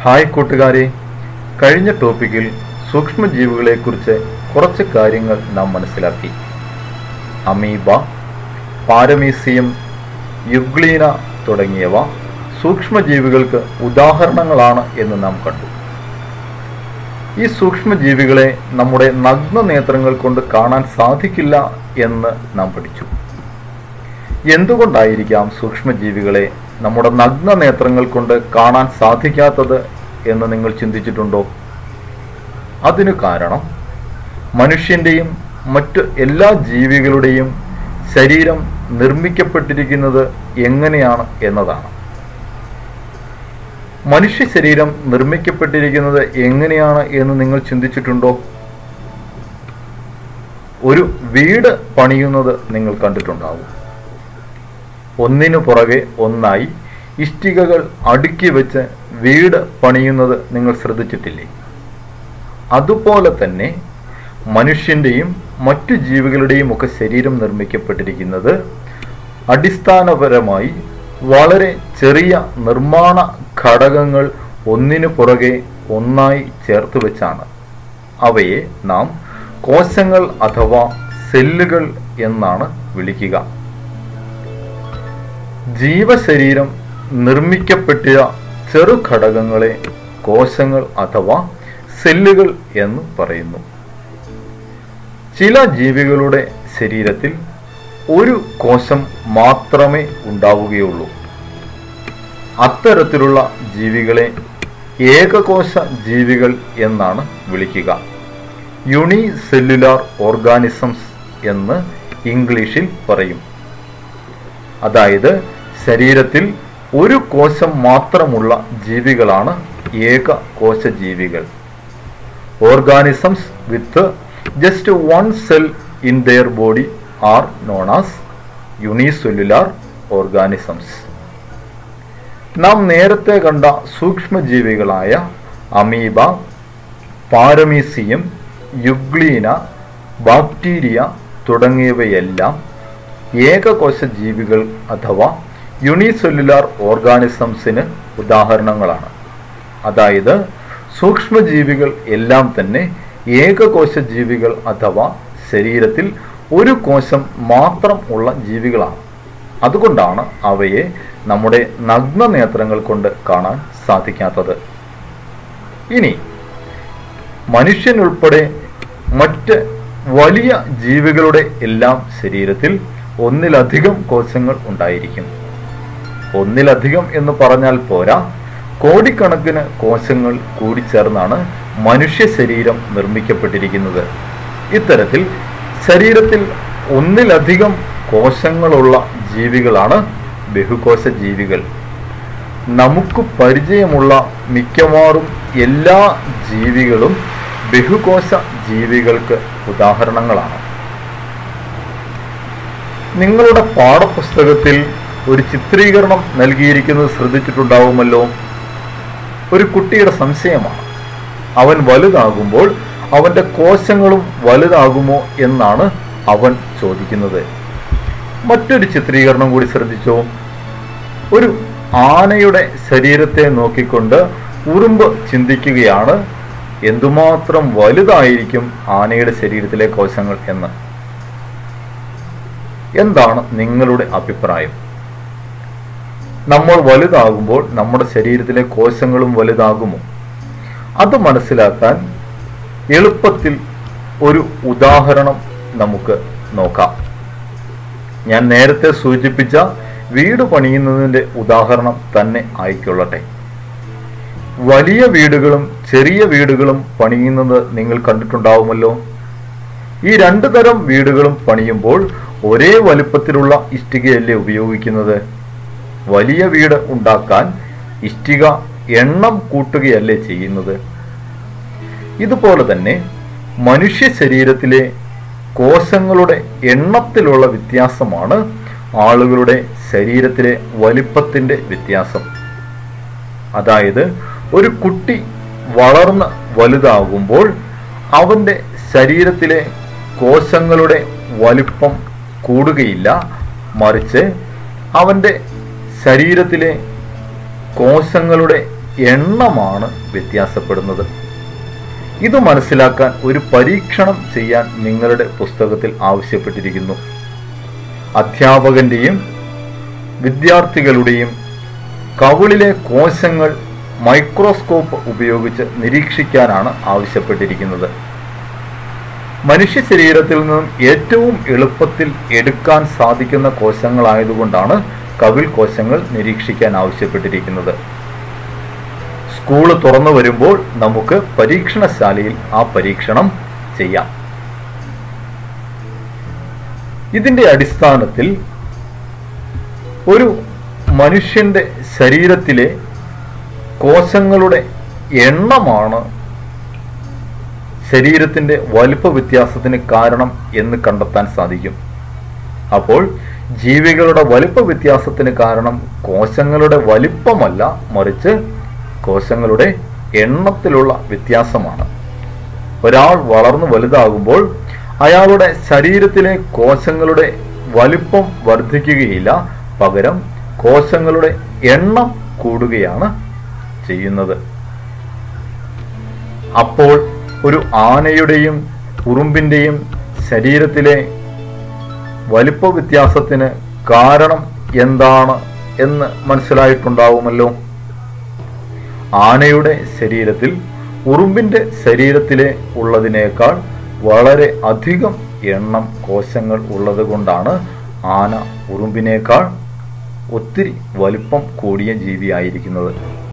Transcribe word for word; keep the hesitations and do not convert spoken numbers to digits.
Hi കൂട്ടുകാരെ, കഴിഞ്ഞ ടോപ്പിക്കിൽ സൂക്ഷ്മജീവികളെക്കുറിച്ച് കുറച്ച് കാര്യങ്ങൾ നാം മനസ്സിലാക്കി. അമീബ, പാരമീസിയം, യുഗ്ലീന തുടങ്ങിയവ സൂക്ഷ്മജീവികൾക്ക് ഉദാഹരണങ്ങളാണ് എന്ന് നാം കണ്ടു. ഈ സൂക്ഷ്മജീവികളെ നമ്മുടെ നഗ്ന നേത്രങ്ങൾ കൊണ്ട് കാണാൻ സാധിക്കില്ല എന്ന് നാം പഠിച്ചു. എന്തുകൊണ്ടായിരിക്കാം സൂക്ഷ്മജീവികളെ നമ്മുടെ നഗ്ന നേത്രങ്ങൾ കൊണ്ട് കാണാൻ സാധിക്കാത്തത് എന്ന് നിങ്ങൾ ചിന്തിച്ചിട്ടുണ്ടോ? അതിനു കാരണം മനുഷ്യൻ്റെയും മറ്റ് എല്ലാ ജീവികളുടെയും ശരീരം നിർമ്മിക്കപ്പെട്ടിരിക്കുന്നത് എങ്ങനെയാണ് എന്നതാണ്. മനുഷ്യ ശരീരം നിർമ്മിക്കപ്പെട്ടിരിക്കുന്നത് എങ്ങനെയാണ് എന്ന് നിങ്ങൾ ചിന്തിച്ചിട്ടുണ്ടോ? ഒരു വീട് പണിയുന്നത് നിങ്ങൾ കണ്ടിട്ടുണ്ടാവും. ഒന്നിനു പുറകെ ഒന്നായി ഇഷ്ടികകൾ അടുക്കി വെച്ച് വീട് പണിയുന്നത് നിങ്ങൾ ശ്രദ്ധിച്ചിട്ടില്ലേ? അതുപോലെ തന്നെ മനുഷ്യൻ്റെയും മറ്റു ജീവികളുടെയും ഒക്കെ ശരീരം നിർമ്മിക്കപ്പെട്ടിരിക്കുന്നത് അടിസ്ഥാനപരമായി വളരെ ചെറിയ നിർമ്മാണ ഘടകങ്ങൾ ഒന്നിനു പുറകെ ഒന്നായി ചേർത്ത് വെച്ചാണ്. അവയെ നാം കോശങ്ങൾ അഥവാ സെല്ലുകൾ എന്നാണ് വിളിക്കുക. ജീവശരീരം നിർമ്മിക്കപ്പെട്ട ചെറു ഘടകങ്ങളെ കോശങ്ങൾ അഥവാ സെല്ലുകൾ എന്ന് പറയുന്നു. ചില ജീവികളുടെ ശരീരത്തിൽ ഒരു കോശം മാത്രമേ ഉണ്ടാവുകയുള്ളൂ. അത്തരത്തിലുള്ള ജീവികളെ ഏകകോശ ജീവികൾ എന്നാണ് വിളിക്കുക. യൂണി സെല്ലുലാർ ഓർഗാനിസംസ് എന്ന് ഇംഗ്ലീഷിൽ പറയും. അതായത് ശരീരത്തിൽ ഒരു കോശം മാത്രമുള്ള ജീവികളാണ് ഏകകോശ ജീവികൾ. Organisms with just one cell in their body are known as unicellular organisms. നാം നേരത്തെ കണ്ട സൂക്ഷ്മജീവികളായ അമീബ, പാരമീസിയം, യുഗ്ലീന, ബാക്ടീരിയ തുടങ്ങിയവയെല്ലാം ഏകകോശ ജീവികൾ അഥവാ യൂണിസെല്ലുലാർ ഓർഗാനിസംസിന് ഉദാഹരണങ്ങളാണ്. അതായത് സൂക്ഷ്മജീവികൾ എല്ലാം തന്നെ ഏകകോശ ജീവികൾ അഥവാ ശരീരത്തിൽ ഒരു കോശം മാത്രം ഉള്ള ജീവികളാണ്. അതുകൊണ്ടാണ് അവയെ നമ്മുടെ നഗ്ന നേത്രങ്ങൾ കൊണ്ട് കാണാൻ സാധിക്കാത്തത്. ഇനി മനുഷ്യനുൾപ്പെടെ മറ്റ് വലിയ ജീവികളുടെ എല്ലാം ശരീരത്തിൽ ഒന്നിലധികം കോശങ്ങൾ ഉണ്ടായിരിക്കും. ഒന്നിലധികം എന്ന് പറഞ്ഞാൽ പോരാ, കോടിക്കണക്കിന് കോശങ്ങൾ കൂടിച്ചേർന്നാണ് മനുഷ്യ ശരീരം നിർമ്മിക്കപ്പെട്ടിരിക്കുന്നത്. ഇത്തരത്തിൽ ശരീരത്തിൽ ഒന്നിലധികം കോശങ്ങളുള്ള ജീവികളാണ് ബഹുകോശ ജീവികൾ. നമുക്ക് പരിചയമുള്ള മിക്കവാറും എല്ലാ ജീവികളും ബഹുകോശ ജീവികൾക്ക് ഉദാഹരണങ്ങളാണ്. നിങ്ങളുടെ പാഠപുസ്തകത്തിൽ ഒരു ചിത്രീകരണം നൽകിയിരിക്കുന്നത് ശ്രദ്ധിച്ചിട്ടുണ്ടാവുമല്ലോ. ഒരു കുട്ടിയുടെ സംശയമാണ്, അവൻ വലുതാകുമ്പോൾ അവൻ്റെ കോശങ്ങളും വലുതാകുമോ എന്നാണ് അവൻ ചോദിക്കുന്നത്. മറ്റൊരു ചിത്രീകരണം കൂടി ശ്രദ്ധിച്ചോ. ഒരു ആനയുടെ ശരീരത്തെ നോക്കിക്കൊണ്ട് ഉറുമ്പ് ചിന്തിക്കുകയാണ്, എന്തുമാത്രം വലുതായിരിക്കും ആനയുടെ ശരീരത്തിലെ കോശങ്ങൾ എന്ന്. എന്താണ് നിങ്ങളുടെ അഭിപ്രായം? നമ്മൾ വലുതാകുമ്പോൾ നമ്മുടെ ശരീരത്തിലെ കോശങ്ങളും വലുതാകുമോ? അത് മനസ്സിലാക്കാൻ എളുപ്പത്തിൽ ഒരു ഉദാഹരണം നമുക്ക് നോക്കാം. ഞാൻ നേരത്തെ സൂചിപ്പിച്ച വീട് പണിയുന്നതിൻ്റെ ഉദാഹരണം തന്നെ ആയിക്കൊള്ളട്ടെ. വലിയ വീടുകളും ചെറിയ വീടുകളും പണിയുന്നത് നിങ്ങൾ കണ്ടിട്ടുണ്ടാവുമല്ലോ. ഈ രണ്ടു തരം വീടുകളും പണിയുമ്പോൾ ഒരേ വലുപ്പത്തിലുള്ള ഇഷ്ടികയല്ലേ ഉപയോഗിക്കുന്നത്? വലിയ വീട് ഉണ്ടാക്കാൻ ഇഷ്ടിക എണ്ണം കൂട്ടുകയല്ലേ ചെയ്യുന്നത്? ഇതുപോലെ തന്നെ മനുഷ്യ ശരീരത്തിലെ കോശങ്ങളുടെ എണ്ണത്തിലുള്ള വ്യത്യാസമാണ് ആളുകളുടെ ശരീരത്തിലെ വലിപ്പത്തിൻ്റെ വ്യത്യാസം. അതായത് ഒരു കുട്ടി വളർന്ന് വലുതാകുമ്പോൾ അവൻ്റെ ശരീരത്തിലെ കോശങ്ങളുടെ വലിപ്പം കൂടുകയില്ല, മറിച്ച് അവൻ്റെ ശരീരത്തിലെ കോശങ്ങളുടെ എണ്ണമാണ് വ്യത്യാസപ്പെടുന്നത്. ഇത് മനസ്സിലാക്കാൻ ഒരു പരീക്ഷണം ചെയ്യാൻ നിങ്ങളുടെ പുസ്തകത്തിൽ ആവശ്യപ്പെട്ടിരിക്കുന്നു. അധ്യാപകന്റെയും വിദ്യാർത്ഥികളുടെയും കവിളിലെ കോശങ്ങൾ മൈക്രോസ്കോപ്പ് ഉപയോഗിച്ച് നിരീക്ഷിക്കാനാണ് ആവശ്യപ്പെട്ടിരിക്കുന്നത്. മനുഷ്യ ശരീരത്തിൽ നിന്നും ഏറ്റവും എളുപ്പത്തിൽ എടുക്കാൻ സാധിക്കുന്ന കോശങ്ങളായതുകൊണ്ടാണ് കവിൾ കോശങ്ങൾ നിരീക്ഷിക്കാൻ ആവശ്യപ്പെട്ടിരിക്കുന്നത്. സ്കൂള് തുറന്നു വരുമ്പോൾ നമുക്ക് പരീക്ഷണശാലയിൽ ആ പരീക്ഷണം ചെയ്യാം. ഇതിന്റെ അടിസ്ഥാനത്തിൽ ഒരു മനുഷ്യന്റെ ശരീരത്തിലെ കോശങ്ങളുടെ എണ്ണമാണ് ശരീരത്തിന്റെ വലിപ്പ വ്യത്യാസത്തിന് കാരണം എന്ന് കണ്ടെത്താൻ സാധിക്കും. അപ്പോൾ ജീവികളുടെ വലിപ്പ വ്യത്യാസത്തിന് കാരണം കോശങ്ങളുടെ വലിപ്പമല്ല, മറിച്ച് കോശങ്ങളുടെ എണ്ണത്തിലുള്ള വ്യത്യാസമാണ്. ഒരാൾ വളർന്നു വലുതാകുമ്പോൾ അയാളുടെ ശരീരത്തിലെ കോശങ്ങളുടെ വലിപ്പം വർദ്ധിക്കുകയില്ല, പകരം കോശങ്ങളുടെ എണ്ണം കൂടുകയാണ് ചെയ്യുന്നത്. അപ്പോൾ ഒരു ആനയുടെയും ഉറുമ്പിന്റെയും ശരീരത്തിലെ വലിപ്പ വ്യത്യാസത്തിന് കാരണം എന്താണ് എന്ന് മനസ്സിലായിട്ടുണ്ടാവുമല്ലോ. ആനയുടെ ശരീരത്തിൽ ഉറുമ്പിന്റെ ശരീരത്തിലെ ഉള്ളതിനേക്കാൾ വളരെ അധികം എണ്ണം കോശങ്ങൾ ഉള്ളത് കൊണ്ടാണ് ആന ഉറുമ്പിനേക്കാൾ ഒത്തിരി വലിപ്പം കൂടിയ ജീവിയായിരിക്കുന്നത്.